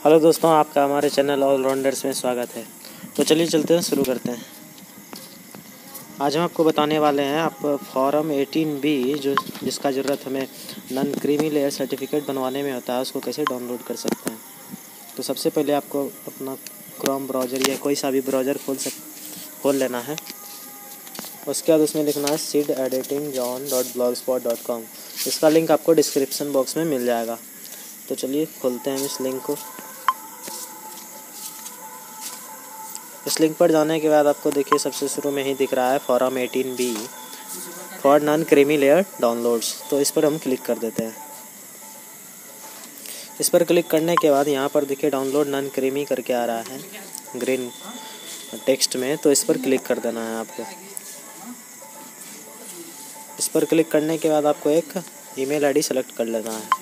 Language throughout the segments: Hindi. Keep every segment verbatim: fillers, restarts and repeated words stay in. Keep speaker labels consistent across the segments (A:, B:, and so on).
A: हेलो दोस्तों, आपका हमारे चैनल ऑलराउंडर्स में स्वागत है। तो चलिए चलते हैं, शुरू करते हैं। आज हम आपको बताने वाले हैं आप फॉर्म एटीन बी जो जिसका ज़रूरत हमें नॉन क्रीमी लेयर सर्टिफिकेट बनवाने में होता है, उसको कैसे डाउनलोड कर सकते हैं। तो सबसे पहले आपको अपना क्रोम ब्राउज़र या कोई सा भी ब्राउज़र खोल सक खोल लेना है। उसके बाद उसमें लिखना है seed editing john dot blog spot dot com. इसका लिंक आपको डिस्क्रिप्शन बॉक्स में मिल जाएगा। तो चलिए खोलते हैं इस लिंक को। इस लिंक पर जाने के बाद आपको देखिए सबसे शुरू में ही दिख रहा है form eighteen B for non creamy layer downloads. तो इस पर हम क्लिक कर देते हैं। इस पर क्लिक करने के बाद यहाँ पर देखिए डाउनलोड नॉन क्रीमी करके आ रहा है ग्रीन टेक्स्ट में। तो इस पर क्लिक कर देना है आपको। इस पर क्लिक करने के बाद आपको एक ईमेल आईडी सेलेक्ट कर लेना है।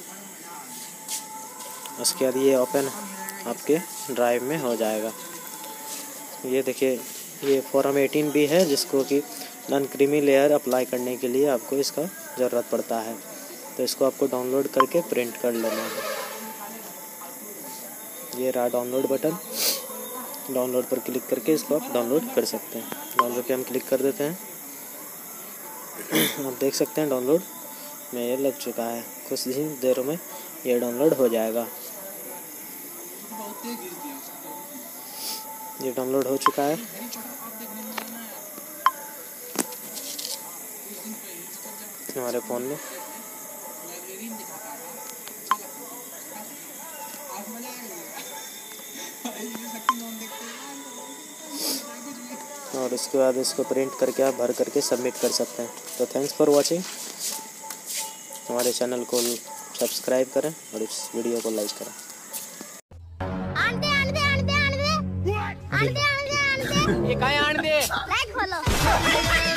A: उसके बाद ये ओपन आपके ड्राइव में हो जाएगा। ये देखिए ये फॉर्म एटीन बी है, जिसको कि नॉन क्रीमी लेयर अप्लाई करने के लिए आपको इसका ज़रूरत पड़ता है। तो इसको आपको डाउनलोड करके प्रिंट कर लेना है। ये रहा डाउनलोड बटन। डाउनलोड पर क्लिक करके इसको आप डाउनलोड कर सकते हैं। डाउनलोड पे हम क्लिक कर देते हैं। आप देख सकते हैं डाउनलोड में ये लग चुका है। कुछ ही देर में ये डाउनलोड हो जाएगा। ये डाउनलोड हो चुका है। हमारे फ़ोन में और इसके बाद इसको प्रिंट करके आप भर करके सबमिट कर सकते हैं। तो थैंक्स फॉर वॉचिंग। हमारे चैनल को सब्सक्राइब करें और इस वीडियो को लाइक करें।
B: ये काय आण दे लाइक फॉलो